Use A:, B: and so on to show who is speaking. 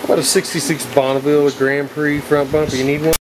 A: About a 66 Bonneville, a Grand Prix front bumper. You need one?